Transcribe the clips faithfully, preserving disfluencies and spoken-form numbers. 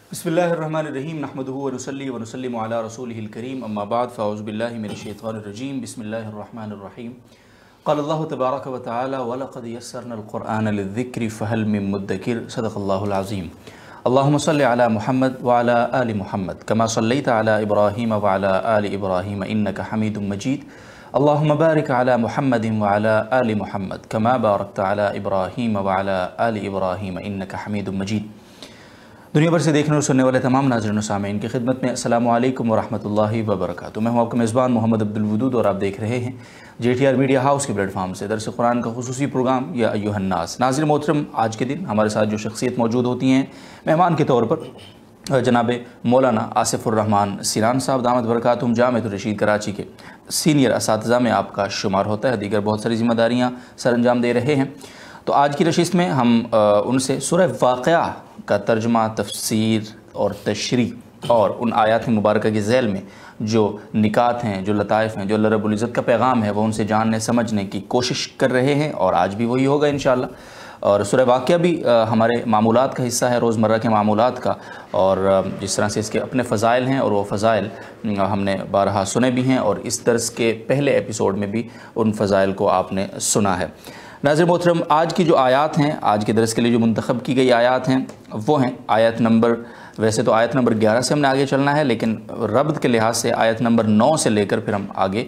بسم اللہ الرحمن الرحیم نحمدہ ونصلی ونسلم علی رسولہ الکریم اما بعد فاعوذ باللہ من الشیطان الرجیم بسم اللہ الرحمن الرحیم قال اللہ تبارک و تعالی وَلَقَدْ يَسَّرْنَا الْقُرْآنَ لِلذِّكْرِ فَهَلْ مِن مُدَّكِرٍ صدق اللہ العظیم اللہم صلی علی محمد وعلی آل محمد کما صلیت علی ابراہیم وعلی آل ابراہیم انکا حمید مجید اللہم بارک علی محمد وعلی آل محمد کما بارکت علی ابراہیم وعلی آل ابراہیم انکا حمید مجید۔ دنیا بھر سے دیکھنے اور سننے والے تمام ناظرین و سامعین کی خدمت میں السلام علیکم ورحمۃ اللہ وبرکاتہ۔ میں ہوں آپ کا میزبان محمد عبدالودود اور آپ دیکھ رہے ہیں J T R media house کے پلیٹ فارم سے درس قرآن کا خصوصی پروگرام یا ایھا الناس۔ ناظرین محترم، آج کے دن ہمارے ساتھ جو شخصیت موجود ہوتی ہیں مہمان کے طور پر جناب مولانا آصف الرحمان سیران صاحب دامت برکاتہم جامعۃ الرشید کراچی کے سینئر اساتذہ میں آپ کا شمار ہوتا ہے، دیگر بہت ساری ذمہ داریاں سر انجام دے رہے ہیں۔ تو آج کی نشست میں ہم ان سے سورہ واقعہ کا ترجمہ، تفسیر اور تشریح اور ان آیات مبارکہ کے ذیل میں جو نکات ہیں، جو لطائف ہیں، جو اللہ رب العزت کا پیغام ہے، وہ ان سے جاننے سمجھنے کی کوشش کر رہے ہیں اور آج بھی وہی ہوگا انشاءاللہ۔ اور سورہ واقعہ بھی ہمارے معمولات کا حصہ ہے، روزمرہ کے معمولات کا، اور جس طرح سے اس کے اپنے فضائل ہیں اور وہ فضائل ہم نے بارہا سنے بھی ہیں اور اس درس کے پہلے ایپیسوڈ میں بھی ان فضائل کو آپ نے سنا ہے۔ ناظر محترم، آج کی جو آیات ہیں، آج کے درس کے لیے جو منتخب کی گئی آیات ہیں وہ ہیں آیت نمبر، ویسے تو آیت نمبر گیارہ سے ہم نے آگے چلنا ہے، لیکن ربط کے لحاظ سے آیت نمبر نو سے لے کر پھر ہم آگے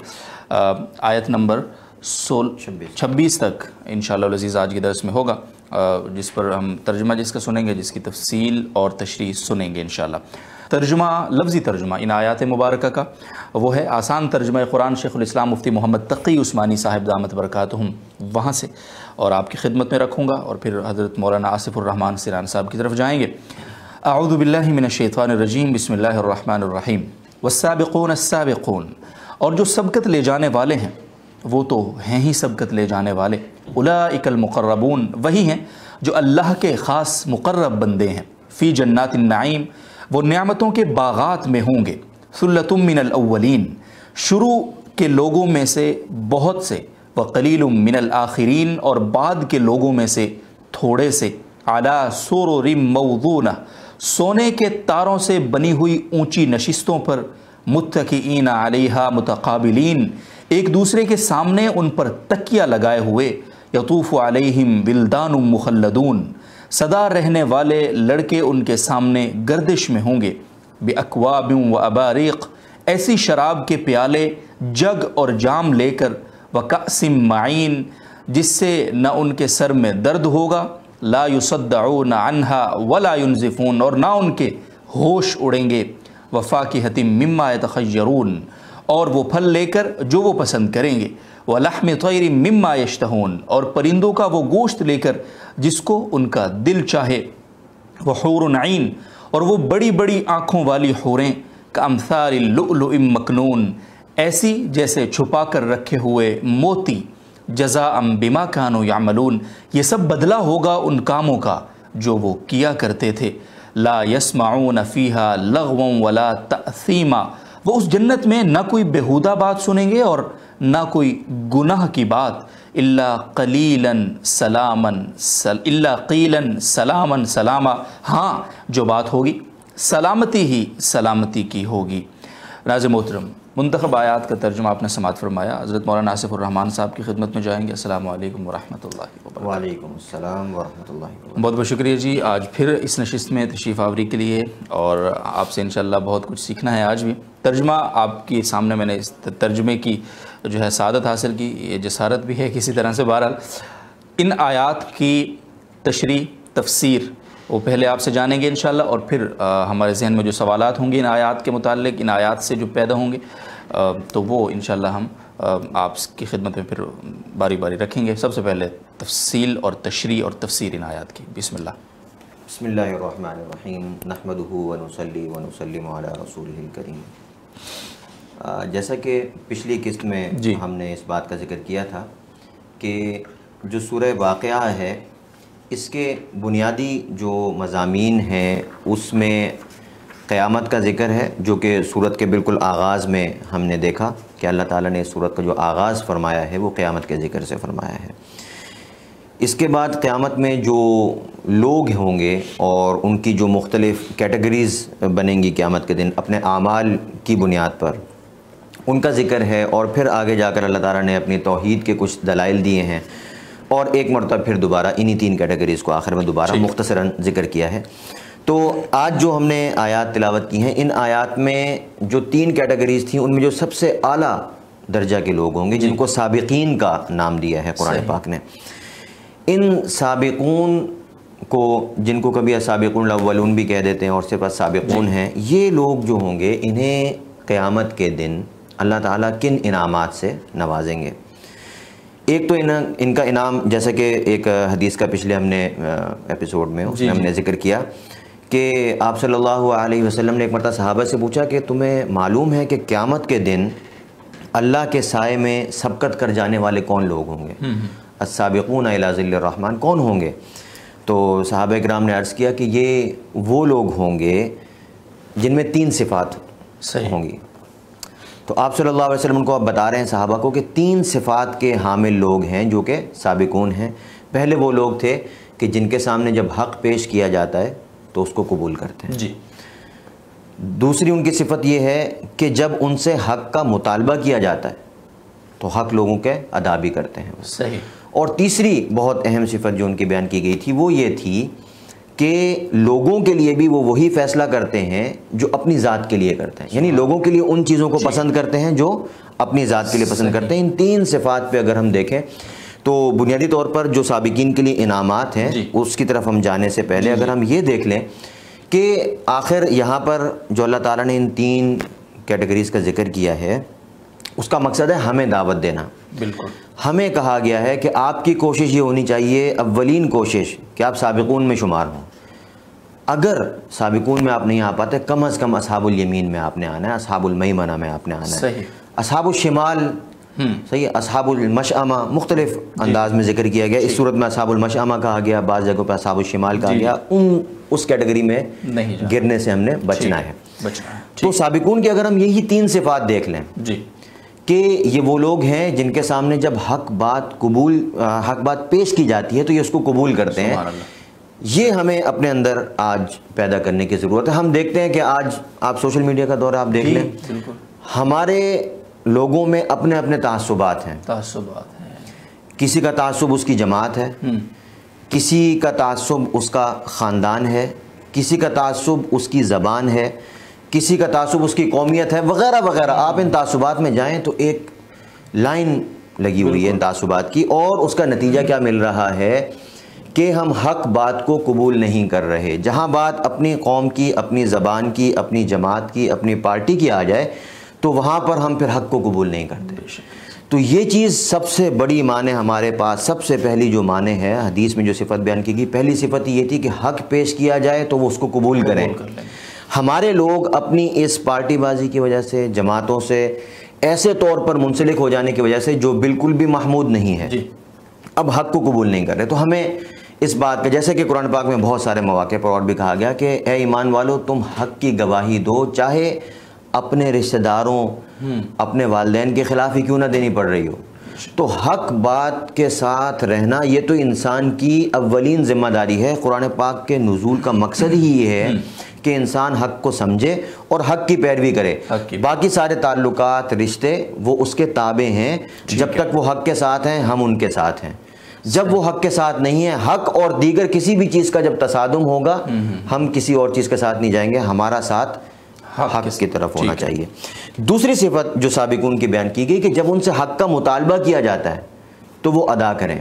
آیت نمبر سول چھبیس تک انشاءاللہ العزیز آج کے درس میں ہوگا، جس پر ہم ترجمہ جس کا سنیں گے، جس کی تفصیل اور تشریح سنیں گے انشاءاللہ۔ ترجمہ، لفظی ترجمہ ان آیات مبارکہ کا وہ ہے آسان ترجمہ قرآن شیخ الاسلام مفتی محمد تقی عثمانی صاحب دامت برکاتہم، وہاں سے اور آپ کی خدمت میں رکھوں گا اور پھر حضرت مولانا آصف الرحمان سیران صاحب کی طرف جائیں گے۔ اعوذ باللہ من الشیطان الرجیم، بسم اللہ الرحمن الرحیم۔ والسابقون السابقون، اور جو سبقت لے جانے والے ہیں وہ تو ہیں ہی سبقت لے جانے والے، اولئک المقربون، وہی ہیں جو اللہ کے خاص مقرب بندے ہیں، فی جنات النعیم، وہ نعمتوں کے باغات میں ہوں گے، ثلۃ من الاولین، شروع کے لوگوں میں سے بہت سے، وقلیل من الآخرین، اور بعد کے لوگوں میں سے تھوڑے سے، علی سرر موضونہ، سونے کے تاروں سے بنی ہوئی اونچی نشستوں پر، متکئین علیہا متقابلین، ایک دوسرے کے سامنے ان پر تکیہ لگائے ہوئے، یطوف علیہم ولدان مخلدون، سدا رہنے والے لڑکے ان کے سامنے گردش میں ہوں گے، بِأَكْوَابٍ وَأَبَارِيقٍ، ایسی شراب کے پیالے، جگ اور جام لے کر، وَكَأْسٍ مَعِينٍ، جس سے نہ ان کے سر میں درد ہوگا، لَا يُصَدَّعُونَ عَنْهَا وَلَا يُنزِفُونَ، اور نہ ان کے ہوش اڑیں گے، وَفَاكِهَةٍ مِّمَّا يَتَخَيَّرُونَ، اور وہ پھل لے کر جو وہ پسند کریں گے، وَلَحْمِ طَيْرٍ مِّمَّا يَشْتَهُونَ، اور پرندوں کا وہ گوشت لے کر جس کو ان کا دل چاہے، وَحُورٌ عِین، اور وہ بڑی بڑی آنکھوں والی حوریں، کَأَمْثَالِ اللُّؤْلُؤِ الْمَكْنُونِ، ایسی جیسے چھپا کر رکھے ہوئے موتی، جزاءً بما كانوا يعملون، یہ سب بدلہ ہوگا ان کاموں کا جو وہ کیا کرتے تھے، لا يسمعون فيها لغوا ولا تأثیما، وہ اس جنت میں نہ کوئی بیہودہ بات سنیں گے اور نہ کوئی گناہ کی بات، الا قلیلا سلاما الا قیلا سلاما سلاما، ہاں جو بات ہوگی سلامتی ہی سلامتی کی ہوگی۔ ناظر محترم، منتخب آیات کا ترجمہ آپ نے سماعت فرمایا، حضرت مولانا آصف الرحمان صاحب کی خدمت میں جائیں گے۔ السلام علیکم ورحمۃ اللہ وبرکاتہ۔ وعلیکم السلام ورحمۃ اللہ وبرکاتہ۔ بہت بہت شکریہ جی، آج پھر اس نشست میں تشریف آوری کے لیے، اور آپ سے انشاءاللہ بہت کچھ سیکھنا ہے آج بھی۔ ترجمہ آپ کے سامنے میں نے اس ترجمے کی جو ہے سعادت حاصل کی، یہ جسارت بھی ہے کسی طرح سے۔ بہرحال ان آیات کی تشریح، تفسیر وہ پہلے آپ سے جانیں گے انشاءاللہ، اور پھر ہمارے ذہن میں جو سوالات ہوں گے ان آیات کے متعلق، ان آیات سے جو پیدا ہوں گے، تو وہ انشاءاللہ ہم آپ کی خدمت میں پھر باری باری رکھیں گے۔ سب سے پہلے تفصیل اور تشریح اور تفسیر ان آیات کی، بسم اللہ۔ بسم اللہ الرحمن الرحیم، نحمدہ ونصلی ونسلم علی رسولہ الکریم۔ جیسا کہ پچھلی قسط میں جی ہم نے اس بات کا ذکر کیا تھا کہ جو سورہ واقعہ ہے، اس کے بنیادی جو مضامین ہیں اس میں قیامت کا ذکر ہے، جو کہ سورت کے بالکل آغاز میں ہم نے دیکھا کہ اللہ تعالیٰ نے اس سورت کا جو آغاز فرمایا ہے وہ قیامت کے ذکر سے فرمایا ہے۔ اس کے بعد قیامت میں جو لوگ ہوں گے اور ان کی جو مختلف کیٹیگریز بنیں گی قیامت کے دن اپنے اعمال کی بنیاد پر، ان کا ذکر ہے، اور پھر آگے جا کر اللہ تعالیٰ نے اپنی توحید کے کچھ دلائل دیے ہیں، اور ایک مرتبہ پھر دوبارہ انہی تین کیٹیگریز کو آخر میں دوبارہ مختصراً ذکر کیا ہے۔ تو آج جو ہم نے آیات تلاوت کی ہیں، ان آیات میں جو تین کیٹیگریز تھیں ان میں جو سب سے اعلیٰ درجہ کے لوگ ہوں گے جن کو سابقین کا نام دیا ہے قرآن پاک نے، ان سابقون کو، جن کو کبھی سابقون الاولون بھی کہہ دیتے ہیں اور صرف سابقون ہیں، یہ لوگ جو ہوں گے انہیں قیامت کے دن اللہ تعالیٰ کن انعامات سے نوازیں گے۔ ایک تو ان کا انعام، جیسا کہ ایک حدیث کا پچھلے ہم نے ایپیسوڈ میں اس میں ہم نے ذکر کیا کہ آپ صلی اللہ علیہ وسلم نے ایک مرتبہ صحابہ سے پوچھا کہ تمہیں معلوم ہے کہ قیامت کے دن اللہ کے سائے میں سبقت کر جانے والے کون لوگ ہوں گے؟ السابقون الی ظل الرحمن کون ہوں گے؟ تو صحابہ کرام نے عرض کیا کہ یہ وہ لوگ ہوں گے جن میں تین صفات ہوں گی۔ تو آپ صلی اللہ علیہ وسلم کو آپ بتا رہے ہیں صحابہ کو کہ تین صفات کے حامل لوگ ہیں جو کہ سابقون ہیں۔ پہلے وہ لوگ تھے کہ جن کے سامنے جب حق پیش کیا جاتا ہے تو اس کو قبول کرتے ہیں۔ جی۔ دوسری ان کی صفت یہ ہے کہ جب ان سے حق کا مطالبہ کیا جاتا ہے تو حق لوگوں کے ادا بھی کرتے ہیں۔ صحیح۔ اور تیسری بہت اہم صفت جو ان کی بیان کی گئی تھی وہ یہ تھی کہ لوگوں کے لیے بھی وہ وہی فیصلہ کرتے ہیں جو اپنی ذات کے لیے کرتے ہیں، یعنی لوگوں کے لیے ان چیزوں کو پسند کرتے ہیں جو اپنی ذات کے لیے پسند کرتے ہیں۔ ان تین صفات پہ اگر ہم دیکھیں تو بنیادی طور پر جو سابقین کے لیے انعامات ہیں اس کی طرف ہم جانے سے پہلے اگر ہم یہ دیکھ لیں کہ آخر یہاں پر جو اللہ تعالیٰ نے ان تین کیٹیگریز کا ذکر کیا ہے اس کا مقصد ہے ہمیں دعوت دینا۔ بالکل، ہمیں کہا گیا ہے کہ آپ کی کوشش یہ ہونی چاہیے، اولین کوشش، کہ آپ سابقون میں شمار ہوں۔ اگر سابقون میں آپ نہیں آ پاتے کم از کم اصحاب الیمین میں آپ نے آنا ہے، اصحاب المیمنہ میں آپ نے آنا ہے۔ صحیح۔ اصحاب الشمال، صحیح ہے، اصحاب المشأمہ مختلف انداز میں ذکر کیا گیا۔ اس صورت میں اصحاب المشأمہ کہا گیا، بعض جگہوں پہ اصحاب الشمال کہا گیا۔ ان اس کیٹیگری میں گرنے سے ہم نے بچنا ہے۔ تو سابقون کی اگر ہم یہی تین صفات دیکھ لیں جی کہ یہ وہ لوگ ہیں جن کے سامنے جب حق بات قبول حق بات پیش کی جاتی ہے تو یہ اس کو قبول کرتے ہیں، یہ ہمیں اپنے اندر آج پیدا کرنے کی ضرورت ہے۔ ہم دیکھتے ہیں کہ آج آپ سوشل میڈیا کا دور آپ دیکھ لیں، ہمارے لوگوں میں اپنے اپنے تعصبات ہیں تعصبات ہیں کسی کا تعصب اس کی جماعت ہے، کسی کا تعصب اس کا خاندان ہے، کسی کا تعصب اس کی زبان ہے، کسی کا تعصب اس کی قومیت ہے، وغیرہ وغیرہ۔ آپ ان تعصبات میں جائیں تو ایک لائن لگی ہوئی ہے ان تعصبات کی، اور اس کا نتیجہ کیا مل رہا ہے کہ ہم حق بات کو قبول نہیں کر رہے۔ جہاں بات اپنی قوم کی، اپنی زبان کی، اپنی جماعت کی، اپنی پارٹی کی آ جائے تو وہاں پر ہم پھر حق کو قبول نہیں کرتے۔ تو یہ چیز سب سے بڑی معنی ہمارے پاس، سب سے پہلی جو معنی ہے حدیث میں جو صفت بیان کی گئی، پہلی صفت یہ تھی کہ حق پیش کیا جائے تو وہ اس کو قبول کریں۔ ہمارے لوگ اپنی اس پارٹی بازی کی وجہ سے، جماعتوں سے ایسے طور پر منسلک ہو جانے کی وجہ سے جو بالکل بھی محمود نہیں ہے، اب حق کو قبول نہیں کر رہے۔ تو ہمیں اس بات کا، جیسے کہ قرآن پاک میں بہت سارے مواقع پر اور بھی کہا گیا کہ اے ایمان والو تم حق کی گواہی دو، چاہے اپنے رشتہ داروں، اپنے والدین کے خلاف ہی کیوں نہ دینی پڑ رہی ہو۔ تو حق بات کے ساتھ رہنا یہ تو انسان کی اولین ذمہ داری ہے۔ قرآن پاک کے نزول کا مقصد ہی یہ ہے کہ انسان حق کو سمجھے اور حق کی پیروی کرے۔ باقی سارے تعلقات، رشتے وہ اس کے تابع ہیں، جب تک وہ حق کے ساتھ ہیں ہم ان کے ساتھ ہیں۔ جب وہ حق کے ساتھ نہیں ہے، حق اور دیگر کسی بھی چیز کا جب تصادم ہوگا ہم کسی اور چیز کے ساتھ نہیں جائیں گے، ہمارا ساتھ حق کی طرف ہونا چاہیے۔ دوسری صفت جو سابقون کی بیان کی گئی کہ جب ان سے حق کا مطالبہ کیا جاتا ہے تو وہ ادا کریں۔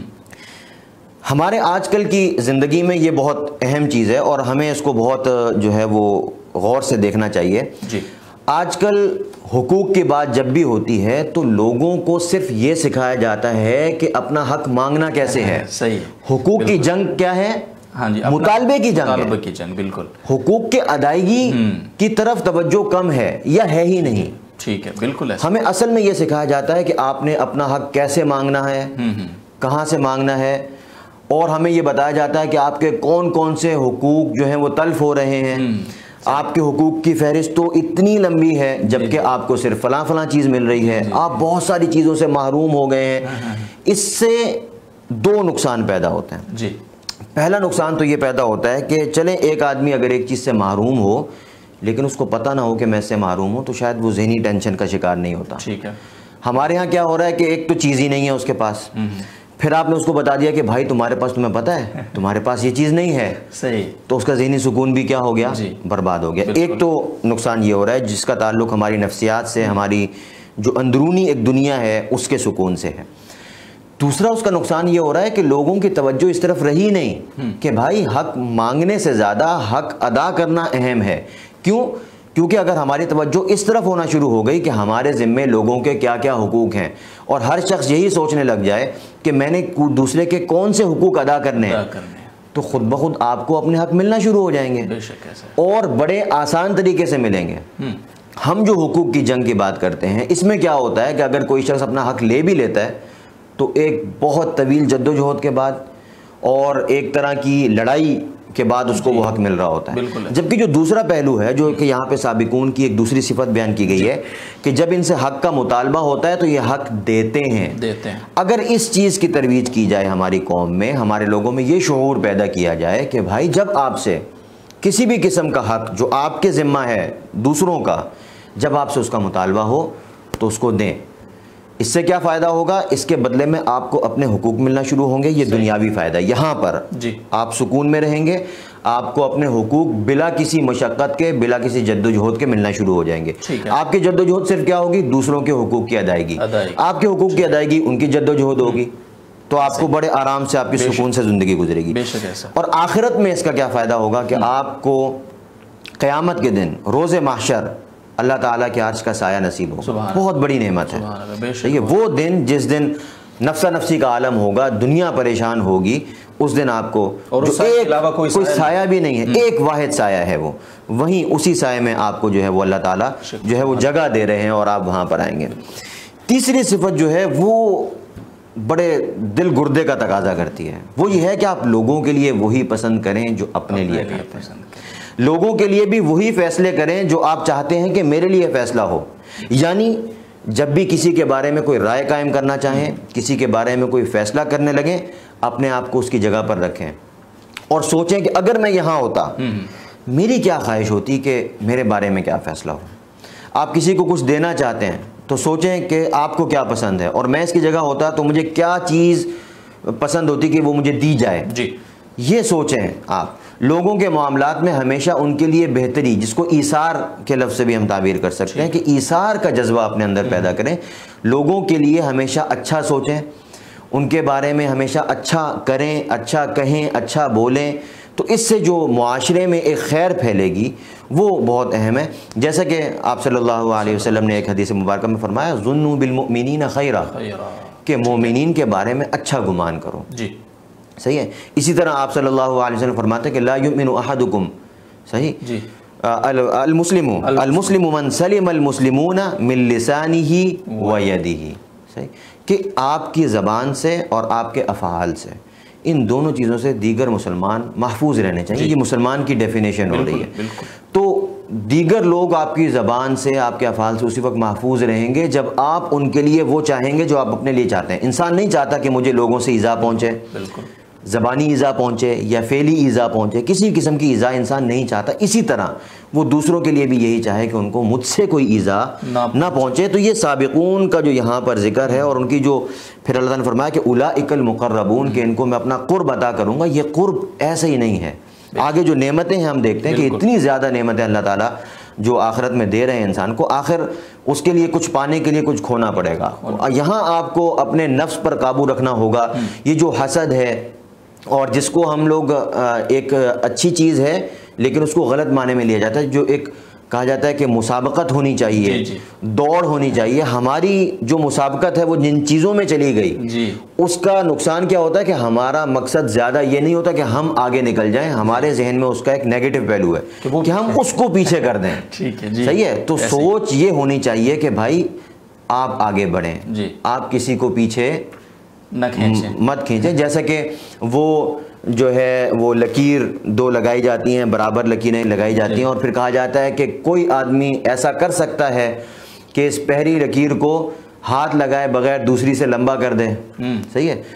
ہمارے آج کل کی زندگی میں یہ بہت اہم چیز ہے اور ہمیں اس کو بہت جو ہے وہ غور سے دیکھنا چاہیے۔ آج کل حقوق کی بات جب بھی ہوتی ہے تو لوگوں کو صرف یہ سکھایا جاتا ہے کہ اپنا حق مانگنا کیسے ہے۔ صحیح۔ حقوق کی جنگ کیا ہے؟ ہاں جی، مطالبے کی جنگ ہے۔ کی جنگ، بالکل۔ حقوق کے ادائیگی کی طرف توجہ کم ہے یا ہے ہی نہیں۔ ٹھیک ہے، بالکل۔ ہمیں اصل میں یہ سکھایا جاتا ہے کہ آپ نے اپنا حق کیسے مانگنا ہے، کہاں سے مانگنا ہے، اور ہمیں یہ بتایا جاتا ہے کہ آپ کے کون کون سے حقوق جو ہیں وہ تلف ہو رہے ہیں۔ آپ کے حقوق کی فہرست تو اتنی لمبی ہے جبکہ آپ کو صرف فلاں فلاں چیز مل رہی ہے، آپ بہت ساری چیزوں سے محروم ہو گئے ہیں۔ اس سے دو نقصان پیدا ہوتے ہیں جی. پہلا نقصان تو یہ پیدا ہوتا ہے کہ چلیں ایک آدمی اگر ایک چیز سے محروم ہو لیکن اس کو پتہ نہ ہو کہ میں اس سے محروم ہوں تو شاید وہ ذہنی ٹینشن کا شکار نہیں ہوتا. ٹھیک ہے. ہمارے ہاں کیا ہو رہا ہے کہ ایک تو چیز ہی نہیں ہے اس کے پاس, پھر آپ نے اس کو بتا دیا کہ بھائی تمہارے پاس تمہیں پتہ ہے تمہارے پاس یہ چیز نہیں ہے, صحیح, تو اس کا ذہنی سکون بھی کیا ہو گیا, جی, برباد ہو گیا. ایک تو نقصان یہ ہو رہا ہے جس کا تعلق ہماری نفسیات سے, ہماری جو اندرونی ایک دنیا ہے اس کے سکون سے ہے. دوسرا اس کا نقصان یہ ہو رہا ہے کہ لوگوں کی توجہ اس طرف رہی نہیں کہ بھائی حق مانگنے سے زیادہ حق ادا کرنا اہم ہے. کیوں؟ کیونکہ اگر ہماری توجہ اس طرف ہونا شروع ہو گئی کہ ہمارے ذمے لوگوں کے کیا کیا حقوق ہیں اور ہر شخص یہی سوچنے لگ جائے کہ میں نے دوسرے کے کون سے حقوق ادا کرنے ہیں, تو خود بخود آپ کو اپنے حق ملنا شروع ہو جائیں گے, اور بڑے آسان طریقے سے ملیں گے. ہم جو حقوق کی جنگ کی بات کرتے ہیں اس میں کیا ہوتا ہے کہ اگر کوئی شخص اپنا حق لے بھی لیتا ہے تو ایک بہت طویل جد و جہد کے بعد اور ایک طرح کی لڑائی کے بعد اس کو وہ حق مل رہا ہوتا ہے. جبکہ جو دوسرا پہلو ہے جو کہ یہاں پہ سابقون کی ایک دوسری صفت بیان کی گئی ہے کہ جب ان سے حق کا مطالبہ ہوتا ہے تو یہ حق دیتے ہیں. اگر اس چیز کی ترویج کی جائے ہماری قوم میں, ہمارے لوگوں میں یہ شعور پیدا کیا جائے کہ بھائی جب آپ سے کسی بھی قسم کا حق جو آپ کے ذمہ ہے دوسروں کا, جب آپ سے اس کا مطالبہ ہو تو اس کو دیں. اس سے کیا فائدہ ہوگا؟ اس کے بدلے میں آپ کو اپنے حقوق ملنا شروع ہوں گے. یہ دنیاوی فائدہ, یہاں پر جی آپ سکون میں رہیں گے, آپ کو اپنے حقوق بلا کسی مشقت کے, بلا کسی جد و جہد کے ملنا شروع ہو جائیں گے. آپ کی جد و جہد صرف کیا ہوگی؟ دوسروں کے حقوق کی ادائیگی. آپ کے حقوق کی ادائیگی ان کی جد و جہد ہوگی, تو آپ کو بڑے آرام سے آپ کی سکون سے زندگی گزرے گی. اور آخرت میں اس کا کیا فائدہ ہوگا کہ آپ کو قیامت کے دن روز محشر اللہ تعالیٰ کے عرش کا سایہ نصیب ہوگا. بہت بڑی نعمت ہے یہ وہ دن جس دن نفسا نفسی کا عالم ہوگا, دنیا پریشان ہوگی. اس دن آپ کو کوئی سایہ بھی نہیں ہے, ایک واحد سایہ ہے, وہ وہیں اسی سایہ میں آپ کو جو ہے وہ اللہ تعالیٰ جو ہے وہ جگہ دے رہے ہیں اور آپ وہاں پر آئیں گے. تیسری صفت جو ہے وہ بڑے دل گردے کا تقاضا کرتی ہے, وہ یہ ہے کہ آپ لوگوں کے لیے وہی پسند کریں جو اپنے لیے کرتے ہیں. لوگوں کے لیے بھی وہی فیصلے کریں جو آپ چاہتے ہیں کہ میرے لیے فیصلہ ہو. یعنی جب بھی کسی کے بارے میں کوئی رائے قائم کرنا چاہیں, کسی کے بارے میں کوئی فیصلہ کرنے لگیں, اپنے آپ کو اس کی جگہ پر رکھیں اور سوچیں کہ اگر میں یہاں ہوتا میری کیا خواہش ہوتی کہ میرے بارے میں کیا فیصلہ ہو. آپ کسی کو کچھ دینا چاہتے ہیں تو سوچیں کہ آپ کو کیا پسند ہے, اور میں اس کی جگہ ہوتا تو مجھے کیا چیز پسند ہوتی کہ وہ مجھے دی جائے. جی یہ سوچیں آپ. لوگوں کے معاملات میں ہمیشہ ان کے لیے بہتری, جس کو ایثار کے لفظ سے بھی ہم تعبیر کر سکتے ہیں کہ ایثار کا جذبہ اپنے اندر پیدا کریں. لوگوں کے لیے ہمیشہ اچھا سوچیں, ان کے بارے میں ہمیشہ اچھا کریں, اچھا کہیں, اچھا بولیں, تو اس سے جو معاشرے میں ایک خیر پھیلے گی وہ بہت اہم ہے. جیسا کہ آپ صلی اللہ علیہ وسلم نے ایک حدیث مبارکہ میں فرمایا ظنوا بالمؤمنین خیرا, کہ مومنین کے بارے میں اچھا گمان کرو. جی صحیح ہے. اسی طرح آپ صلی اللہ علیہ وسلم فرماتے ہیں کہ لا یؤمن احدکم, صحیح, جی, المسلم المسلم من سلم المسلمون من لسانہ و یدہ, صحیح, کہ آپ کی زبان سے اور آپ کے افعال سے, ان دونوں چیزوں سے دیگر مسلمان محفوظ رہنے چاہیے. یہ مسلمان کی ڈیفینیشن ہو رہی ہے. تو دیگر لوگ آپ کی زبان سے, آپ کے افعال سے اسی وقت محفوظ رہیں گے جب آپ ان کے لیے وہ چاہیں گے جو آپ اپنے لیے چاہتے ہیں. انسان نہیں چاہتا کہ مجھے لوگوں سے ایذا پہنچے, زبانی ایذا پہنچے یا فعلی ایذا پہنچے, کسی قسم کی ایذا انسان نہیں چاہتا. اسی طرح وہ دوسروں کے لیے بھی یہی چاہے کہ ان کو مجھ سے کوئی ایذا نہ پہنچے. تو یہ سابقون کا جو یہاں پر ذکر ہے اور ان کی جو پھر اللہ تعالیٰ نے فرمایا کہ اولئک المقربون, کہ ان کو میں اپنا قرب عطا کروں گا. یہ قرب ایسے ہی نہیں ہے. آگے جو نعمتیں ہیں ہم دیکھتے ہیں کہ اتنی زیادہ نعمتیں اللہ تعالیٰ جو آخرت میں دے رہے ہیں انسان کو, آخر اس کے لیے کچھ پانے کے لیے کچھ کھونا پڑے گا. یہاں آپ کو اپنے نفس پر قابو رکھنا ہوگا. یہ جو حسد ہے اور جس کو ہم لوگ ایک اچھی چیز ہے لیکن اس کو غلط معنی میں لیا جاتا ہے, جو ایک کہا جاتا ہے کہ مسابقت ہونی چاہیے, جی جی. دوڑ ہونی چاہیے. ہماری جو مسابقت ہے وہ جن چیزوں میں چلی گئی, جی, اس کا نقصان کیا ہوتا ہے کہ ہمارا مقصد زیادہ یہ نہیں ہوتا کہ ہم آگے نکل جائیں, ہمارے ذہن میں اس کا ایک نیگیٹو پہلو ہے کہ ہم اس کو پیچھے کر دیں. صحیح ہے. تو سوچ یہ ہونی چاہیے کہ بھائی آپ آگے بڑھیں, جی, آپ کسی کو پیچھے نہ کھینچیں, مت کھینچیں. جیسا کہ وہ جو ہے وہ لکیر دو لگائی جاتی ہیں, برابر لکیریں لگائی جاتی ہیں, اور پھر کہا جاتا ہے کہ کوئی آدمی ایسا کر سکتا ہے کہ اس پہلی لکیر کو ہاتھ لگائے بغیر دوسری سے لمبا کر دے. صحیح ہے.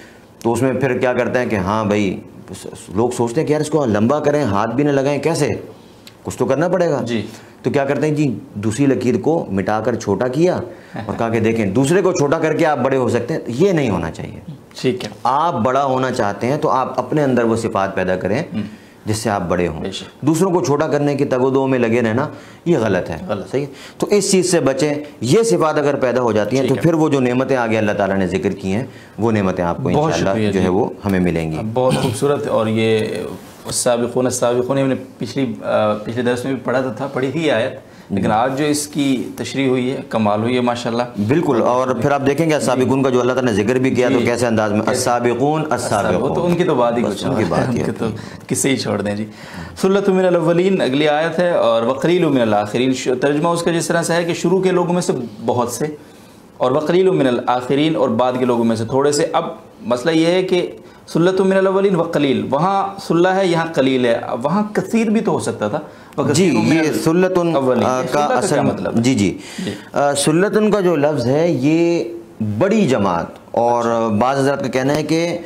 تو اس میں پھر کیا کرتے ہیں کہ ہاں بھائی لوگ سوچتے ہیں کہ یار اس کو لمبا کریں, ہاتھ بھی نہ لگائیں, کیسے, کچھ تو کرنا پڑے گا. جی تو کیا کرتے ہیں جی, دوسری لکیر کو مٹا کر چھوٹا کیا اور کہا کہ دیکھیں دوسرے کو چھوٹا کر کے آپ بڑے ہو سکتے ہیں. یہ نہیں ہونا چاہیے. ٹھیک ہے, آپ بڑا ہونا چاہتے ہیں تو آپ اپنے اندر وہ صفات پیدا کریں جس سے آپ بڑے ہوں. دوسروں کو چھوٹا کرنے کی تگ و دو میں لگے رہنا یہ غلط ہے. صحیح ہے, تو اس چیز سے بچیں. یہ صفات اگر پیدا ہو جاتی ہیں تو پھر وہ جو نعمتیں آگے اللہ تعالیٰ نے ذکر کی ہیں وہ نعمتیں آپ کو انشاءاللہ جو ہے وہ ہمیں ملیں گی. بہت خوبصورت. اور یہ السابقون السابقون ہم نے پچھلی پچھلے درس میں بھی پڑھا تھا, پڑھی تھی آیت, لیکن آج جو اس کی تشریح ہوئی ہے کمال ہوئی ہے ماشاءاللہ. بالکل. اور پھر آپ دیکھیں گے السابقون کا جو اللہ تعالیٰ نے ذکر بھی کیا تو کیسے انداز میں, السابقون السابقون, تو ان کی تو بات ہی کچھ ان کی بات ہی تو کسے ہی چھوڑ دیں. جی ثلۃ من الاولین اگلی آیت ہے, اور وقلیل من الاخرین. ترجمہ اس کا جس طرح سے ہے کہ شروع کے لوگوں میں سے بہت سے, اور وقلیل من الاخرین, اور بعد کے لوگوں میں سے تھوڑے سے. اب مسئلہ یہ ہے کہ ثلۃ من الاولین وقلیل, وہاں ثلہ ہے یہاں قلیل ہے, وہاں کثیر بھی تو ہو سکتا تھا. جی یہ ثلۃن کا اصل مطلب, جی جی ثلۃن کا جو لفظ ہے یہ بڑی جماعت, اور بعض حضرات کا کہنا ہے کہ